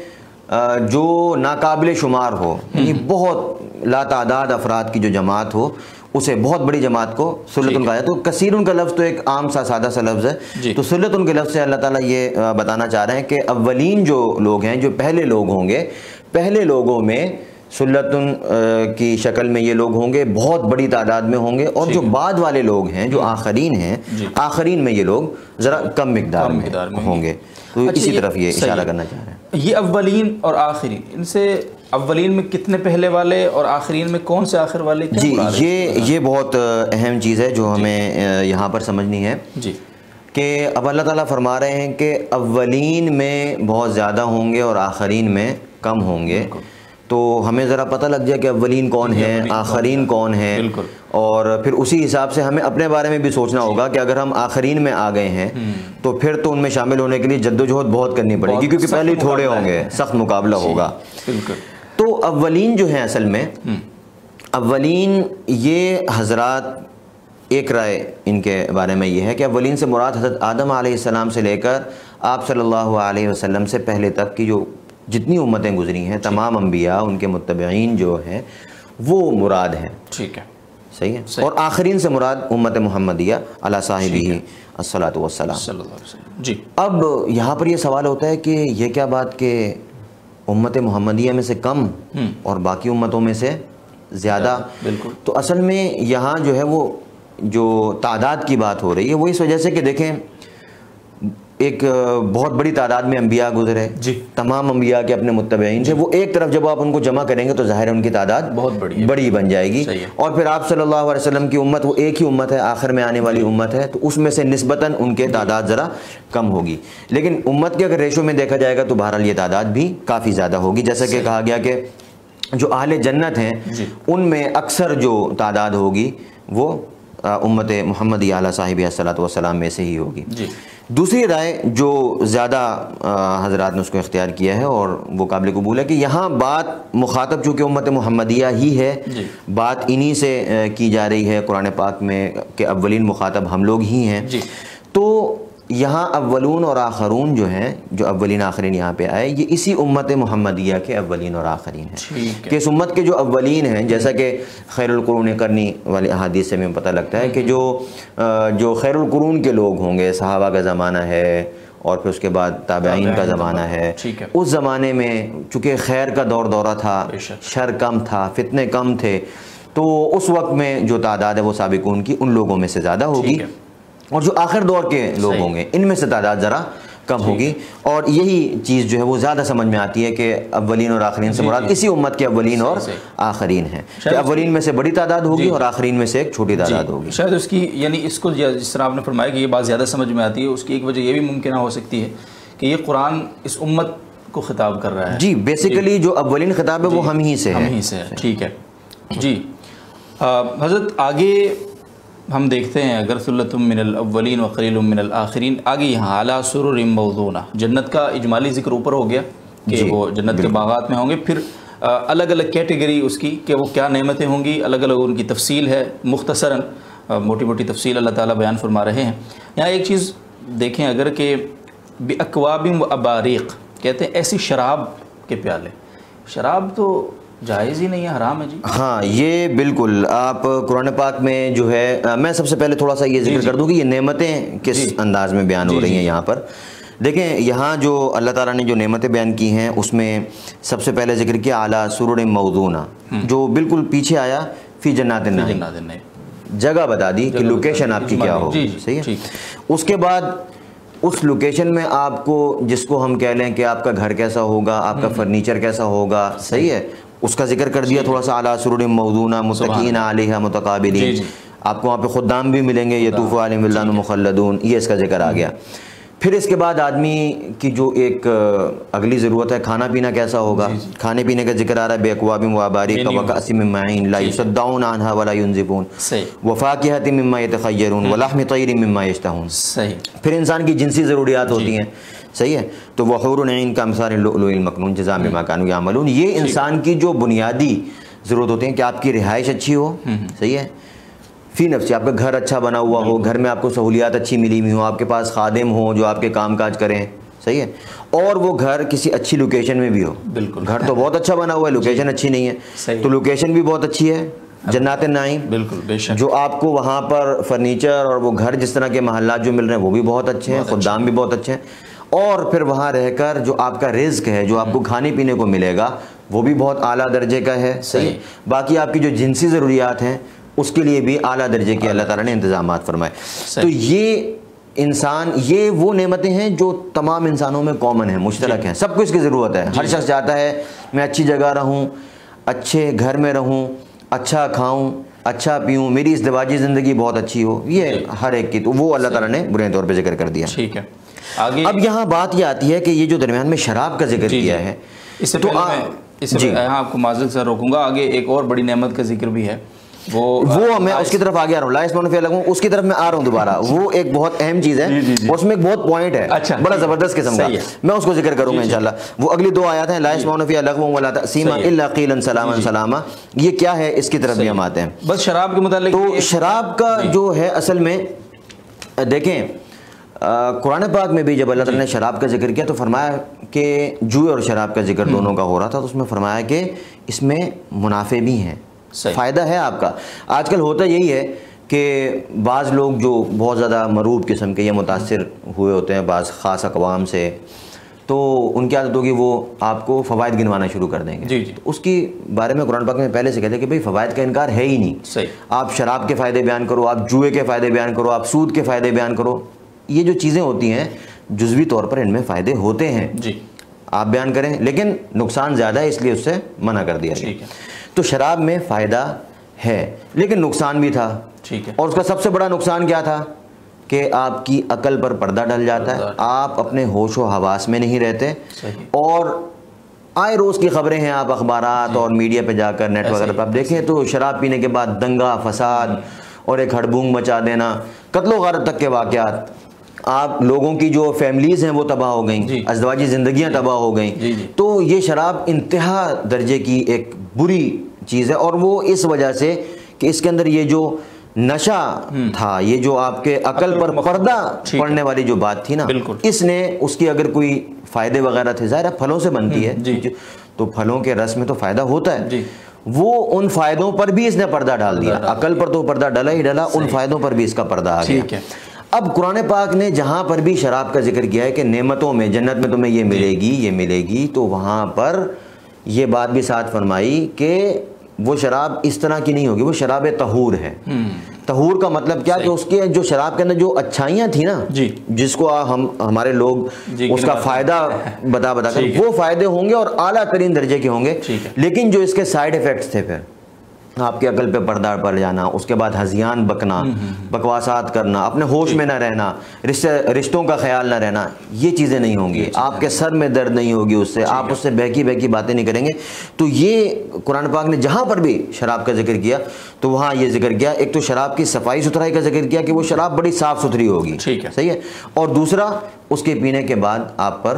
جو ناقابل شمار ہو, یعنی بہت لا تعداد افراد کی جو جماعت ہو اسے بہت بڑی جماعت کو ثلۃن کہا جائے. تو کثیرن کا لفظ تو ایک عام سا سادہ سا لفظ ہے. تو ثلۃن کے لفظ سے اللہ تعالیٰ یہ بتانا چاہ رہے ہیں کہ اولین جو لوگ ہیں, جو پہلے لوگ ہوں گے, پہلے لوگوں میں ثلۃن کی شکل میں یہ لوگ ہوں گے, بہت بڑی تعداد میں ہوں گے. اور جو بعد والے لوگ ہیں, جو آخرین ہیں, آخرین میں یہ لوگ ذرا کم مقدار میں ہوں گے. تو اسی طرف یہ اشارہ کرنا چاہ رہے ہیں. یہ اولین اور آخرین, ان سے اولین میں کتنے پہلے والے اور آخرین میں کون سے آخر والے؟ جی یہ یہ بہت اہم چیز ہے جو ہمیں یہاں پر سمجھنی ہے. جی کہ اب اللہ تعالیٰ فرما رہے ہیں کہ اولین میں بہت زیادہ ہوں گے اور آخرین میں کم ہوں گے. تو ہمیں ذرا پتہ لگ جائے کہ اولین کون ہیں, آخرین کون ہیں, اور پھر اسی حساب سے ہمیں اپنے بارے میں بھی سوچنا ہوگا کہ اگر ہم آخرین میں آ گئے ہیں تو پھر تو ان میں شامل ہونے کے لیے جد و جہد بہت کرنی پڑے گی, کیونکہ پہلے تھوڑے ہوں گے, سخت مقابلہ ہوگا. تو اولین جو ہیں اصل میں اولین, یہ حضرات ایک رائے ان کے بارے میں یہ ہے کہ اولین سے مراد حضرت آدم علیہ السلام سے لے کر آپ صلی اللہ علیہ وسلم سے پہلے تک کی جو جتنی امتیں گزری ہیں, تمام انبیاء, ان کے متبعین جو ہیں وہ مراد ہیں. ٹھیک ہے, صحیح ہے. اور آخرین سے مراد امت محمدیہ علی صاحبہ الصلاۃ والسلام. جی اب یہاں پر یہ سوال ہوتا ہے کہ یہ کیا بات کہ امت محمدیہ میں سے کم اور باقی امتوں میں سے زیادہ؟ بالکل. تو اصل میں یہاں جو ہے وہ جو تعداد کی بات ہو رہی ہے وہ اس وجہ سے کہ دیکھیں ایک بہت بڑی تعداد میں انبیاء گزرے, جی تمام انبیاء کے اپنے متبعین تھے, وہ ایک طرف جب آپ ان کو جمع کریں گے تو ظاہر ہے ان کی تعداد بہت بڑی بڑی بن جائے گی. اور پھر آپ صلی اللہ علیہ وسلم کی امت وہ ایک ہی امت ہے, آخر میں آنے والی امت ہے, تو اس میں سے نسبتاً ان کے تعداد ذرا کم ہوگی. لیکن امت کے اگر ریشو میں دیکھا جائے گا تو بہرحال یہ تعداد بھی کافی زیادہ ہوگی. جیسا کہ کہا گیا کہ جو اہل جنت ہیں ان میں اکثر جو تعداد ہوگی وہ امت محمدیہ علیہ صاحبہ الصلاۃ والسلام میں سے ہی ہوگی. دوسری رائے جو زیادہ حضرات نے اس کو اختیار کیا ہے اور وہ قابل قبول ہے کہ یہاں بات مخاطب چونکہ امت محمدیہ ہی ہے, بات انہی سے کی جا رہی ہے قرآن پاک میں کہ اولین مخاطب ہم لوگ ہی ہیں. تو یہاں اولون اور آخرون جو ہیں, جو اولین آخرین یہاں پہ آئے, یہ اسی امت محمدیہ کے اولین اور آخرین ہیں. کہ اس امت کے جو اولین ہیں, جیسا کہ خیر القرون قرنی والی احادیث سے ہمیں پتہ لگتا ہے کہ جو جو خیر القرون کے لوگ ہوں گے, صحابہ کا زمانہ ہے اور پھر اس کے بعد تابعین کا زمانہ ہے, اس زمانے میں چونکہ خیر کا دور دورہ تھا, شر کم تھا, فتنے کم تھے, تو اس وقت میں جو تعداد ہے وہ سابقون کی ان لوگوں میں سے زیادہ ہوگی. اور جو آخر دور کے لوگ ہوں گے ان میں سے تعداد ذرا کم ہوگی. اور یہی چیز جو ہے وہ زیادہ سمجھ میں آتی ہے کہ اولین اور آخرین سے مراد اسی امت کے اولین اور آخرین ہیں, کہ اولین میں سے بڑی تعداد ہوگی اور آخرین میں سے ایک چھوٹی تعداد ہوگی. شاید اس کی یعنی اس کو جس طرح آپ نے فرمایا کہ یہ بات زیادہ سمجھ میں آتی ہے, اس کی ایک وجہ یہ بھی ممکنہ ہو سکتی ہے کہ یہ قرآن اس امت کو خطاب کر رہا ہے. جی بیسیکلی جو اولین خطاب ہے وہ ہم ہی سے ہے. ہم ہی سے ہے, ٹھیک ہے. جی حضرت آگے ہم دیکھتے ہیں اگر ثلۃ من الاولین وقلیل من الاخرین, آگے یہاں اعلی سرر موضونہ, جنت کا اجمالی ذکر اوپر ہو گیا کہ وہ جنت کے باغات میں ہوں گے. پھر الگ الگ کیٹیگری اس کی کہ وہ کیا نعمتیں ہوں گی, الگ الگ ان کی تفصیل ہے, مختصراً موٹی موٹی تفصیل اللہ تعالیٰ بیان فرما رہے ہیں. یہاں ایک چیز دیکھیں اگر کہ باکواب و اباریق, کہتے ہیں ایسی شراب کے پیالے، شراب تو جائز ہی نہیں ہے، حرام ہے جی۔ ہاں یہ بالکل، آپ قرآن پاک میں جو ہے، میں سب سے پہلے تھوڑا سا یہ ذکر کر دوں کہ یہ نعمتیں کس انداز میں بیان ہو رہی ہیں یہاں پر۔ دیکھیں یہاں جو اللہ تعالیٰ نے جو نعمتیں بیان کی ہیں اس میں سب سے پہلے ذکر کیا اعلیٰ سرور موضونہ، جو بالکل پیچھے آیا فی جنات النعیم، جگہ بتا دی کہ لوکیشن آپ کی کیا ہو، صحیح ہے۔ اس کے بعد اس لوکیشن میں آپ کو، جس کو ہم کہہ لیں کہ آپ کا گھر کیسا ہوگا، آپ کا فرنیچر کیسا ہوگا، صحیح ہے، اس کا ذکر کر دیا تھوڑا سا، اعلیٰ سرور موضونہ متکئین علیہا متقابلین، آپ کو وہاں پہ خدام بھی ملیں گے، یطوف علیہم ولدان مخلدون، یہ اس کا ذکر آ گیا۔ پھر اس کے بعد آدمی کی جو ایک اگلی ضرورت ہے، کھانا پینا کیسا ہوگا، کھانے پینے کا ذکر آ رہا ہے، بے اکواب و اباریق وکأس من معین لا یصدعون عنہا ولا ینزفون وفاکہۃ مما یتخیرون ولحم طیر مما یشتہون۔ پھر انسان کی جنسی ضروریات ہوتی ہیں، صحیح ہے، تو وحور عین کامثال اللؤلؤ المکنون جزاء بما کانوا یعملون۔ یہ انسان کی جو بنیادی ضرورت ہوتی ہیں کہ آپ کی رہائش اچھی ہو، صحیح ہے، فی نفسی، آپ کا گھر اچھا بنا ہوا ہو، گھر میں آپ کو سہولیات اچھی ملی ہوئی ہوں، آپ کے پاس خادم ہوں جو آپ کے کام کاج کریں، صحیح ہے، اور وہ گھر کسی اچھی لوکیشن میں بھی ہو۔ بالکل، گھر تو بہت اچھا بنا ہوا ہے، لوکیشن اچھی نہیں ہے، تو لوکیشن بھی بہت اچھی ہے، جنات النعیم، بالکل بے شک، جو آپ کو وہاں پر فرنیچر اور وہ گھر جس طرح کے محلات جو مل رہے ہیں وہ بھی بہت اچھے ہیں، خدام بھی بہت اچھے ہیں، اور پھر وہاں رہ کر جو آپ کا رزق ہے، جو آپ کو کھانے پینے کو ملے گا وہ بھی بہت اعلیٰ درجے کا ہے، صحیح۔ باقی آپ کی جو جنسی ضروریات ہیں اس کے لیے بھی اعلیٰ درجے کے اللہ تعالیٰ نے انتظامات فرمائے۔ تو یہ انسان، یہ وہ نعمتیں ہیں جو تمام انسانوں میں کامن ہیں، مشترک ہیں، سب کو اس کی ضرورت ہے۔ ہر شخص چاہتا ہے میں اچھی جگہ رہوں، اچھے گھر میں رہوں، اچھا کھاؤں، اچھا پیوں، میری ازدواجی زندگی بہت اچھی ہو، یہ ہر ایک کی، تو وہ اللہ تعالیٰ نے برے طور پہ ذکر کر دیا۔ ٹھیک ہے، آگے اب یہاں بات یہ آتی ہے کہ یہ جو درمیان میں شراب کا ذکر کیا ہے، اس سے پہلے اس سے یہاں آپ کو معذرت سے روکوں گا، آگے ایک اور بڑی نعمت کا ذکر بھی ہے، وہ وہ میں اس کی طرف آگے آ رہا ہوں، لا یسمعون فیہا لغوا، اس کی طرف میں آ رہا ہوں دوبارہ، وہ ایک بہت اہم چیز ہے، اس میں ایک بہت پوائنٹ ہے بڑا زبردست قسم کا، میں اس کو ذکر کروں گا انشاءاللہ۔ وہ اگلی دو آیات ہیں، لا یسمعون فیہا لغوا ولا تأثیما الا قیلا سلاما سلاما، یہ کیا ہے اس کی طرف بھی ہم آتے ہیں۔ بس شراب کے متعلق، تو شراب کا جو ہے اصل میں دیکھیں قرآن پاک میں بھی جب اللہ تعالیٰ نے شراب کا ذکر کیا تو فرمایا کہ جوئے اور شراب کا ذکر دونوں کا ہو رہا تھا، تو اس میں فرمایا کہ اس میں منافع بھی ہیں، فائدہ ہے آپ کا۔ آج کل ہوتا یہی ہے کہ بعض لوگ جو بہت زیادہ مروب قسم کے یا متاثر ہوئے ہوتے ہیں بعض خاص اقوام سے، تو ان کی عادت ہوگی وہ آپ کو فوائد گنوانا شروع کر دیں گے۔ جی جی، اس کی بارے میں قرآن پاک میں پہلے سے کہتے ہیں کہ بھئی فوائد کا انکار ہے ہی نہیں، صحیح، آپ شراب کے فائدے بیان کرو، آپ جوئے کے فائدے بیان کرو، آپ سود کے فائدے بیان کرو، یہ جو چیزیں ہوتی ہیں جزوی طور پر ان میں فائدے ہوتے ہیں، جی آپ بیان کریں، لیکن نقصان زیادہ ہے اس لیے اس سے منع کر دیا گیا۔ تو شراب میں فائدہ ہے لیکن نقصان بھی تھا، ٹھیک ہے، اور اس کا سب سے بڑا نقصان کیا تھا کہ آپ کی عقل پر پردہ ڈل جاتا ہے، آپ اپنے ہوش و حواس میں نہیں رہتے، اور آئے روز کی خبریں ہیں، آپ اخبارات اور میڈیا پہ جا کر نیٹ وغیرہ پہ آپ دیکھیں تو شراب پینے کے بعد دنگا فساد اور ایک ہڑبونگ مچا دینا، قتل و غارت تک کے واقعات، آپ لوگوں کی جو فیملیز ہیں وہ تباہ ہو گئیں، ازدواجی زندگیاں تباہ ہو گئیں۔ تو یہ شراب انتہا درجے کی ایک بری چیز ہے، اور وہ اس وجہ سے کہ اس کے اندر یہ جو نشہ تھا، یہ جو آپ کے عقل پر پردہ پڑنے والی جو بات تھی نا، اس نے اس کی اگر کوئی فائدے وغیرہ تھے، ظاہر ہے پھلوں سے بنتی ہے تو پھلوں کے رس میں تو فائدہ ہوتا ہے، وہ ان فائدوں پر بھی اس نے پردہ ڈال دیا، عقل پر تو پردہ ڈلا ہی ڈلا، ان فائدوں پر بھی اس کا پردہ آ گیا۔ اب قرآن پاک نے جہاں پر بھی شراب کا ذکر کیا ہے کہ نعمتوں میں، جنت میں تمہیں یہ ملے گی یہ ملے گی، تو وہاں پر یہ بات بھی ساتھ فرمائی کہ وہ شراب اس طرح کی نہیں ہوگی، وہ شراب طہور ہے۔ طہور کا مطلب کیا کہ اس کے جو شراب کے اندر جو اچھائیاں تھیں نا، جس کو ہم ہمارے لوگ اس کا فائدہ بتا بتا کر، وہ فائدے ہوں گے اور اعلیٰ ترین درجے کے ہوں گے، لیکن جو اس کے سائیڈ ایفیکٹس تھے، پھر آپ کے عقل پہ پردہ پڑ جانا، اس کے بعد ہذیان بکنا، بکواسات کرنا، اپنے ہوش میں نہ رہنا، رشتے رشتوں کا خیال نہ رہنا، یہ چیزیں نہیں ہوں گی، آپ کے سر میں درد نہیں ہوگی اس سے، آپ اس سے بہکی بہکی باتیں نہیں کریں گے۔ تو یہ قرآن پاک نے جہاں پر بھی شراب کا ذکر کیا تو وہاں یہ ذکر کیا، ایک تو شراب کی صفائی ستھرائی کا ذکر کیا کہ وہ شراب بڑی صاف ستھری ہوگی، صحیح ہے، اور دوسرا اس کے پینے کے بعد آپ پر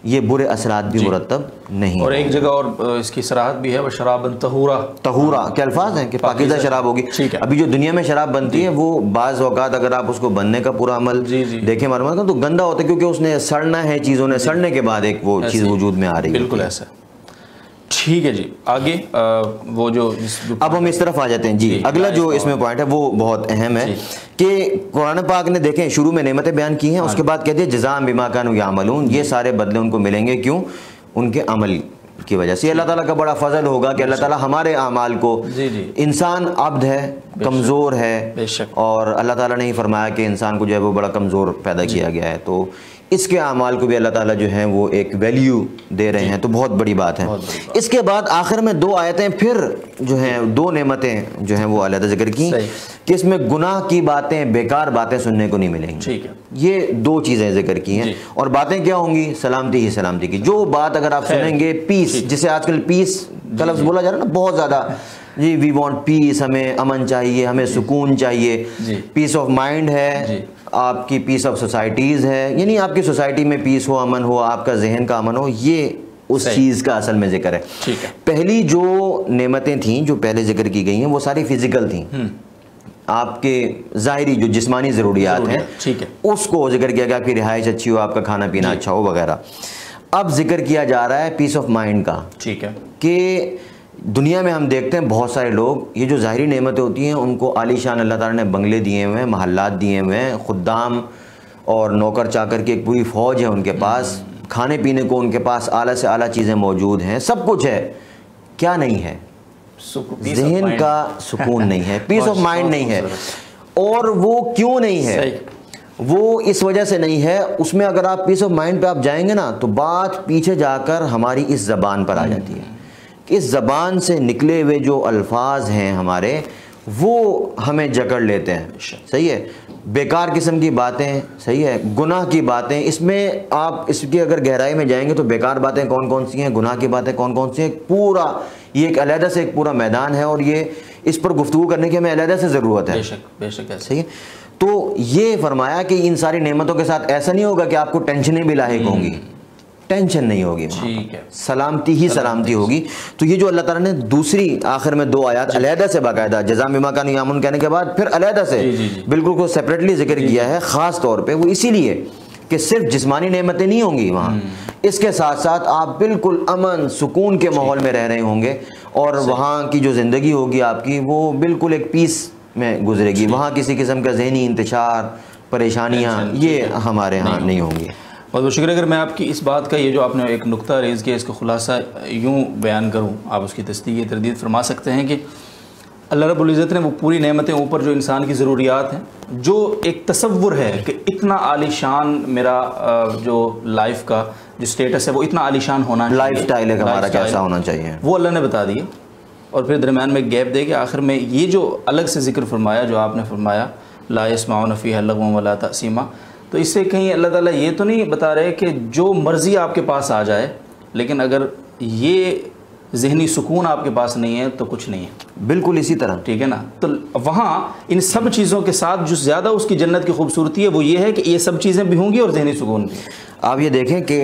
یہ برے اثرات بھی مرتب نہیں. اور ایک جگہ اور اس کی صراحت بھی ہے وہ شرابن طہورا. طہورا کے الفاظ ہیں کہ پاکیزہ شراب ہوگی. ابھی جو دنیا میں شراب بنتی ہے وہ بعض اوقات اگر آپ اس کو بننے کا پورا عمل دیکھیں مرمت تو گندا ہوتا ہے کیونکہ اس نے سڑنا ہے, چیزوں نے سڑنے کے بعد ایک وہ چیز وجود میں آ رہی ہے. بالکل ایسا. ٹھیک ہے جی, آگے وہ جو اب ہم اس طرف آ جاتے ہیں. جی اگلا جو اس میں پوائنٹ ہے وہ بہت اہم ہے کہ قرآن پاک نے دیکھیں شروع میں نعمتیں بیان کی ہیں, اس کے بعد کہتے ہیں جزاء بما کانوا یعملون, یہ سارے بدلے ان کو ملیں گے. کیوں؟ ان کے عمل کی وجہ سے. اللہ تعالیٰ کا بڑا فضل ہوگا کہ اللہ تعالیٰ ہمارے اعمال کو, انسان عبد ہے, کمزور ہے, اور اللہ تعالیٰ نے ہی فرمایا کہ انسان کو جو ہے وہ بڑا کمزور پیدا کیا گیا ہے, تو اس کے اعمال کو بھی اللہ تعالیٰ جو ہیں وہ ایک ویلیو دے رہے ہیں, تو بہت بڑی بات ہے. اس کے بعد آخر میں دو آیتیں پھر جو ہیں دو نعمتیں جو ہیں وہ علیحدہ ذکر کی کہ اس میں گناہ کی باتیں, بیکار باتیں سننے کو نہیں ملیں گی. یہ دو چیزیں ذکر کی ہیں, اور باتیں کیا ہوں گی؟ سلامتی ہی سلامتی کی. جو بات اگر آپ سنیں گے پیس, جسے آج کل پیس کا لفظ بولا جا رہا ہے نا بہت زیادہ, جی وی وانٹ پیس, ہمیں امن چاہیے, ہمیں سکون چاہیے, پیس آف مائنڈ ہے, آپ کی پیس آف سوسائٹیز ہے, یعنی آپ کی سوسائٹی میں پیس ہو, امن ہو, آپ کا ذہن کا امن ہو, یہ اس چیز کا اصل میں ذکر ہے. پہلی جو نعمتیں تھیں جو پہلے ذکر کی گئی ہیں وہ ساری فزیکل تھیں, آپ کے ظاہری جو جسمانی ضروریات ہیں اس کو ذکر کیا گیا, آپ کی رہائش اچھی ہو, آپ کا کھانا پینا اچھا ہو وغیرہ. اب ذکر کیا جا رہا ہے پیس آف مائنڈ کا. ٹھیک ہے کہ دنیا میں ہم دیکھتے ہیں بہت سارے لوگ یہ جو ظاہری نعمتیں ہوتی ہیں ان کو عالی شان اللہ تعالیٰ نے بنگلے دیے ہوئے ہیں, محلات دیے ہوئے ہیں, خدام اور نوکر چاکر کی ایک پوری فوج ہے ان کے پاس, کھانے پینے کو ان کے پاس اعلیٰ سے اعلیٰ چیزیں موجود ہیں, سب کچھ ہے. کیا نہیں ہے؟ ذہن کا سکون نہیں ہے, پیس آف مائنڈ نہیں ہے. اور وہ کیوں نہیں ہے؟ وہ اس وجہ سے نہیں ہے. اس میں اگر آپ پیس آف مائنڈ پہ آپ جائیں گے نا تو بات پیچھے جا کر ہماری اس زبان پر آ جاتی ہے کہ اس زبان سے نکلے ہوئے جو الفاظ ہیں ہمارے وہ ہمیں جکڑ لیتے ہیں. صحیح ہے, بیکار قسم کی باتیں, صحیح ہے, گناہ کی باتیں. اس میں آپ اس کی اگر گہرائی میں جائیں گے تو بیکار باتیں کون کون سی ہیں, گناہ کی باتیں کون کون سی ہیں, پورا یہ ایک علیحدہ سے ایک پورا میدان ہے, اور یہ اس پر گفتگو کرنے کی ہمیں علیحدہ سے ضرورت ہے. بے شک صحیح ہے. تو یہ فرمایا کہ ان ساری نعمتوں کے ساتھ ایسا نہیں ہوگا کہ آپ کو ٹینشنیں بھی لاحق ہوں گی, ٹینشن نہیں ہوگی, سلامتی ہی سلامتی ہوگی. تو یہ جو اللہ تعالیٰ نے دوسری آخر میں دو آیات علیحدہ سے باقاعدہ جزاء بما کانوا یعملون کہنے کے بعد پھر علیحدہ سے بالکل کو سیپریٹلی ذکر کیا ہے, خاص طور پہ وہ اسی لیے کہ صرف جسمانی نعمتیں نہیں ہوں گی وہاں, اس کے ساتھ ساتھ آپ بالکل امن سکون کے ماحول میں رہ رہے ہوں گے, اور وہاں کی جو زندگی ہوگی آپ کی وہ بالکل ایک پیس میں گزرے گی. وہاں کسی قسم کا ذہنی انتشار, پریشانیاں یہ ہمارے ہاں نہیں ہوں گی. بہت بہت شکریہ. اگر میں آپ کی اس بات کا یہ جو آپ نے ایک نقطہ ریز کیا اس کا خلاصہ یوں بیان کروں, آپ اس کی تصدیق تردید فرما سکتے ہیں کہ اللہ رب العزت نے وہ پوری نعمتیں اوپر جو انسان کی ضروریات ہیں, جو ایک تصور ہے کہ اتنا عالی شان میرا جو لائف کا جو سٹیٹس ہے وہ اتنا عالی شان ہونا چاہیے, لائف سٹائل ہے ہمارا کیسا ہونا چاہیے, وہ اللہ نے بتا دیا. اور پھر درمیان میں گیپ دے کے آخر میں یہ جو الگ سے ذکر فرمایا جو آپ نے فرمایا لا يسمعون فيها لغوا ولا تأثیما, تو اس سے کہیں اللہ تعالیٰ یہ تو نہیں بتا رہے کہ جو مرضی آپ کے پاس آ جائے, لیکن اگر یہ ذہنی سکون آپ کے پاس نہیں ہے تو کچھ نہیں ہے. بالکل اسی طرح, ٹھیک ہے نا. تو وہاں ان سب چیزوں کے ساتھ جو زیادہ اس کی جنت کی خوبصورتی ہے وہ یہ ہے کہ یہ سب چیزیں بھی ہوں گی اور ذہنی سکون بھی. آپ یہ دیکھیں کہ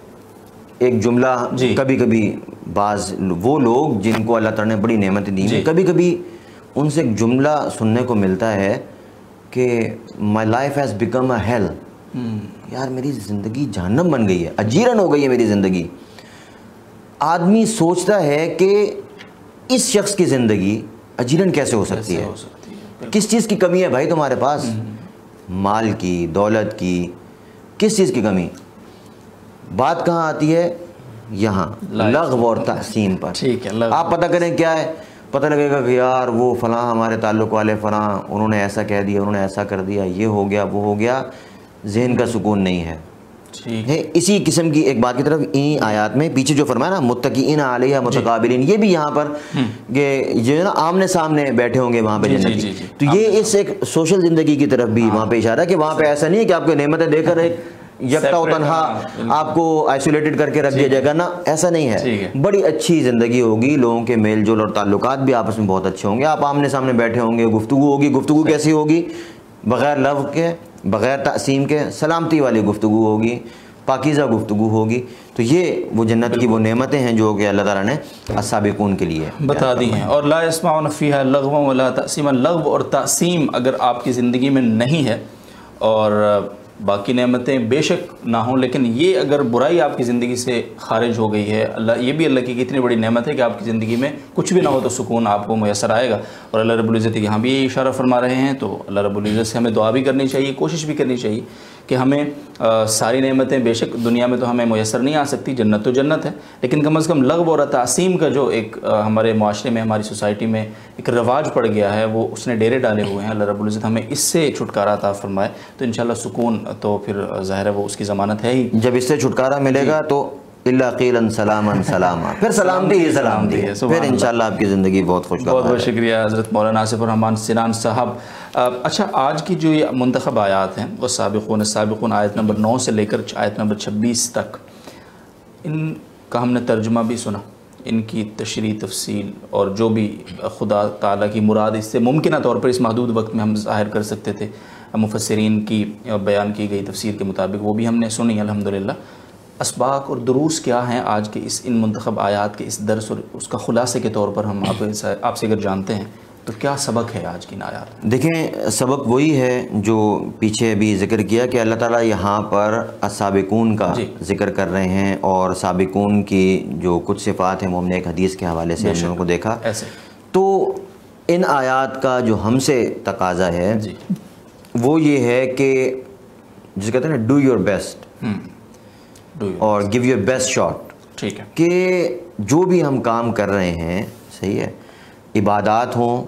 ایک جملہ جی کبھی کبھی بعض وہ لوگ جن کو اللہ تعالیٰ نے بڑی نعمتیں دی ہیں, کبھی کبھی ان سے ایک جملہ سننے کو ملتا ہے کہ my life has become a hell, یار میری زندگی جہنم بن گئی ہے, اجیرن ہو گئی ہے میری زندگی. آدمی سوچتا ہے کہ اس شخص کی زندگی اجیرن کیسے ہو سکتی ہے, کس چیز کی کمی ہے بھائی تمہارے پاس, مال کی, دولت کی, کس چیز کی کمی. بات کہاں آتی ہے؟ یہاں لغو اور تحسین پر. آپ پتہ کریں کیا ہے, پتہ لگے گا کہ یار وہ فلاں ہمارے تعلق والے فلاں انہوں نے ایسا کہہ دیا, انہوں نے ایسا کر دیا, یہ ہو گیا وہ ہو گیا, ذہن کا سکون نہیں ہے. اسی قسم کی ایک بات کی طرف ان آیات میں پیچھے جو فرمایا نا متقین علیہا متقابلین, یہ بھی یہاں پر کہ جو ہے نا آمنے سامنے بیٹھے ہوں گے وہاں پہ جنتی. تو یہ اس ایک سوشل زندگی کی طرف بھی وہاں پہ اشارہ ہے کہ وہاں پہ ایسا نہیں ہے کہ آپ کو نعمتیں دے کر ایک یکتا و تنہا آپ کو آئسولیٹڈ کر کے رکھ دیا جائے گا نا, ایسا نہیں ہے. بڑی اچھی زندگی ہوگی, لوگوں کے میل جول اور تعلقات بھی آپس میں بہت اچھے ہوں گے, آپ آمنے سامنے بیٹھے ہوں گے, گفتگو ہوگی. گفتگو کیسی ہوگی؟ بغیر لفظ کے, بغیر تقسیم کے, سلامتی والی گفتگو ہوگی. پاکیزہ گفتگو ہوگی. تو یہ وہ جنت کی وہ نعمتیں ہیں جو کہ اللہ تعالیٰ نے السابقون کے لیے بتا دی ہیں. اور لا يسمعون فيها لغوا ولا تأثیما. لغو اور تعصیم اگر آپ کی زندگی میں نہیں ہے اور باقی نعمتیں بے شک نہ ہوں، لیکن یہ اگر برائی آپ کی زندگی سے خارج ہو گئی ہے، اللہ یہ بھی اللہ کی کتنی بڑی نعمت ہے کہ آپ کی زندگی میں کچھ بھی نہ ہو تو سکون آپ کو میسر آئے گا. اور اللہ رب العزت یہاں بھی یہ اشارہ فرما رہے ہیں. تو اللہ رب العزت سے ہمیں دعا بھی کرنی چاہیے، کوشش بھی کرنی چاہیے کہ ہمیں ساری نعمتیں بے شک دنیا میں تو ہمیں میسر نہیں آ سکتی، جنت تو جنت ہے، لیکن کم از کم لغو اور تعصیم کا جو ایک ہمارے معاشرے میں ہماری سوسائٹی میں ایک رواج پڑ گیا ہے، وہ اس نے ڈیرے ڈالے ہوئے ہیں. اللہ رب العزت ہمیں اس سے چھٹکارا عطا فرمائے تو انشاءاللہ سکون تو پھر ظاہر ہے وہ اس کی ضمانت ہے ہی. جب اس سے چھٹکارا ملے گا تو اللہ قیلا سلاما سلاما، پھر سلامتی ہی سلامتی ہے، پھر انشاءاللہ آپ کی زندگی بہت خوشگوار. بہت بہت شکریہ حضرت مولانا آصف الرحمان سنان صاحب. اچھا، آج کی جو یہ منتخب آیات ہیں وہ سابقون السابقون آیت نمبر نو سے لے کر آیت نمبر چھبیس تک، ان کا ہم نے ترجمہ بھی سنا، ان کی تشریح تفصیل اور جو بھی خدا تعالیٰ کی مراد اس سے ممکنہ طور پر اس محدود وقت میں ہم ظاہر کر سکتے تھے مفسرین کی بیان کی گئی تفسیر کے مطابق، وہ بھی ہم نے سنی الحمدللہ. اسباق اور دروس کیا ہیں آج کے اس ان منتخب آیات کے اس درس اور اس کا خلاصے کے طور پر ہم آپ آپ سے اگر جانتے ہیں تو کیا سبق ہے آج کی آیات؟ دیکھیں، سبق وہی ہے جو پیچھے بھی ذکر کیا کہ اللہ تعالیٰ یہاں پر السابقون کا جی. ذکر کر رہے ہیں، اور سابقون کی جو کچھ صفات ہیں وہ ہم نے ایک حدیث کے حوالے سے ہم لوگوں کو دیکھا. ایسے تو ان آیات کا جو ہم سے تقاضا ہے جی. وہ یہ ہے کہ جس کہتے ہیں نا ڈو یور بیسٹ اور گیو یور بیسٹ شاٹ. ٹھیک ہے کہ جو بھی ہم کام کر رہے ہیں، صحیح ہے، عبادات ہوں،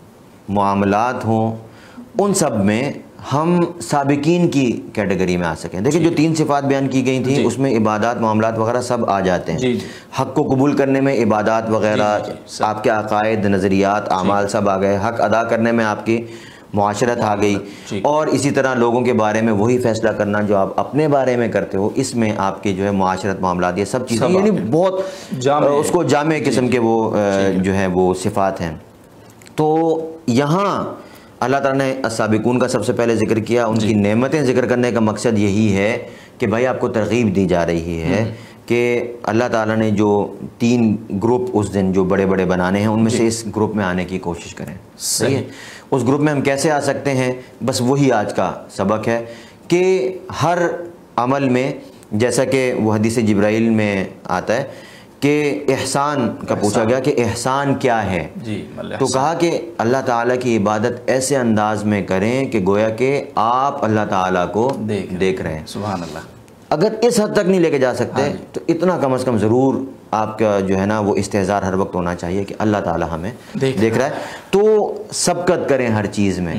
معاملات ہوں، ان سب میں ہم سابقین کی کیٹیگری میں آ سکیں. دیکھیں جو تین صفات بیان کی گئی تھیں اس میں عبادات، معاملات وغیرہ سب آ جاتے ہیں. حق کو قبول کرنے میں عبادات وغیرہ، آپ کے عقائد، نظریات، اعمال سب آ گئے. حق ادا کرنے میں آپ کی معاشرت آ گئی، اور اسی طرح لوگوں کے بارے میں وہی فیصلہ کرنا جو آپ اپنے بارے میں کرتے ہو، اس میں آپ کی جو ہے معاشرت، معاملات، یہ سب چیزیں یعنی بہت اس کو جامع قسم کے وہ جو ہے وہ صفات ہیں. تو یہاں اللہ تعالیٰ نے السابقون کا سب سے پہلے ذکر کیا. ان کی نعمتیں ذکر کرنے کا مقصد یہی ہے کہ بھائی آپ کو ترغیب دی جا رہی ہے کہ اللہ تعالیٰ نے جو تین گروپ اس دن جو بڑے بڑے بنانے ہیں ان میں سے اس گروپ میں آنے کی کوشش کریں. صحیح ہے، اس گروپ میں ہم کیسے آ سکتے ہیں؟ بس وہی آج کا سبق ہے کہ ہر عمل میں، جیسا کہ وہ حدیث جبرائیل میں آتا ہے کہ احسان کا پوچھا گیا کہ احسان کیا ہے، تو کہا کہ اللہ تعالیٰ کی عبادت ایسے انداز میں کریں کہ گویا کہ آپ اللہ تعالیٰ کو دیکھ رہے ہیں. سبحان اللہ. اگر اس حد تک نہیں لے کے جا سکتے تو اتنا کم از کم ضرور آپ کا جو ہے نا وہ استحضار ہر وقت ہونا چاہیے کہ اللہ تعالیٰ ہمیں دیکھ رہا ہے. تو سبقت کریں ہر چیز میں،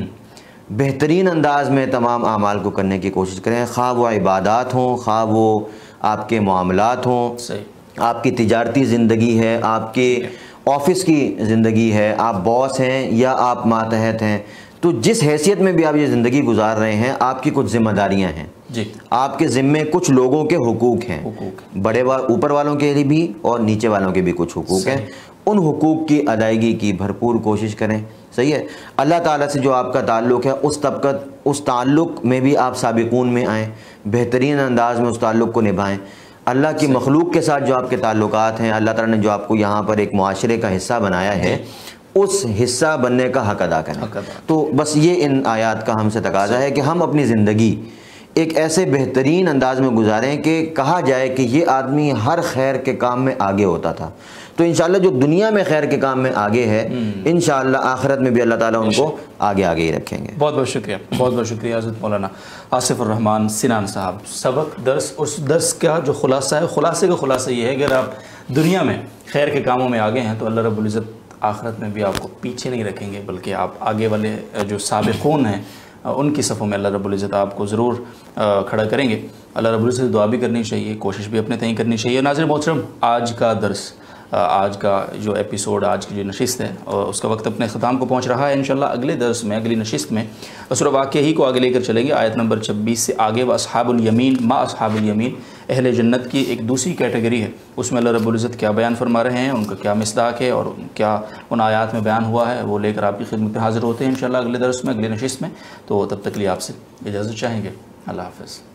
بہترین انداز میں تمام اعمال کو کرنے کی کوشش کریں، خواہ وہ عبادات ہوں، خواہ وہ آپ کے معاملات ہوں، آپ کی تجارتی زندگی ہے، آپ کے آفس کی زندگی ہے، آپ باس ہیں یا آپ ماتحت ہیں. تو جس حیثیت میں بھی آپ یہ زندگی گزار رہے ہیں، آپ کی کچھ ذمہ داریاں ہیں جی. آپ کے ذمے کچھ لوگوں کے حقوق ہیں، بڑے اوپر والوں کے لیے بھی اور نیچے والوں کے بھی کچھ حقوق ہیں. ان حقوق کی ادائیگی کی بھرپور کوشش کریں. صحیح ہے، اللہ تعالیٰ سے جو آپ کا تعلق ہے اس طبقت اس تعلق میں بھی آپ سابقون میں آئیں، بہترین انداز میں اس تعلق کو نبھائیں. اللہ کی مخلوق کے ساتھ جو آپ کے تعلقات ہیں، اللہ تعالیٰ نے جو آپ کو یہاں پر ایک معاشرے کا حصہ بنایا ہے، اس حصہ بننے کا حق ادا کریں. تو بس یہ ان آیات کا ہم سے تقاضا ہے کہ ہم اپنی زندگی ایک ایسے بہترین انداز میں گزاریں کہ کہا جائے کہ یہ آدمی ہر خیر کے کام میں آگے ہوتا تھا. تو انشاءاللہ جو دنیا میں خیر کے کام میں آگے ہے، انشاءاللہ آخرت میں بھی اللہ تعالیٰ ان کو آگے آگے ہی رکھیں گے. بہت بہت شکریہ، بہت بہت شکریہ حضرت مولانا آصف الرحمان سنان صاحب. سبق درس، اس درس کا جو خلاصہ ہے، خلاصے کا خلاصہ یہ ہے کہ اگر آپ دنیا میں خیر کے کاموں میں آگے ہیں تو اللہ رب العزت آخرت میں بھی آپ کو پیچھے نہیں رکھیں گے، بلکہ آپ آگے والے جو سابقون ہیں ان کی صفوں میں اللہ رب العزت آپ کو ضرور کھڑا کریں گے. اللہ رب العزت دعا بھی کرنی چاہیے، کوشش بھی اپنے تئیں کرنی چاہیے. ناظرین محترم، آج کا درس، آج کا جو ایپیسوڈ، آج کی جو نشست ہے اس کا وقت اپنے اختتام کو پہنچ رہا ہے. انشاءاللہ اگلے درس میں، اگلی نشست میں سورہ واقعہ ہی کو آگے لے کر چلیں گے. آیت نمبر چھبیس سے آگے وہ اصحاب الیمین، ما اصحاب الیمین، اہل جنت کی ایک دوسری کیٹیگری ہے. اس میں اللہ رب العزت کیا بیان فرما رہے ہیں، ان کا کیا مصداق ہے اور کیا ان آیات میں بیان ہوا ہے، وہ لے کر آپ کی خدمت میں حاضر ہوتے ہیں انشاءاللہ اگلے درس میں، اگلے نشست میں. تو تب تک لیے آپ سے اجازت چاہیں گے. اللہ حافظ.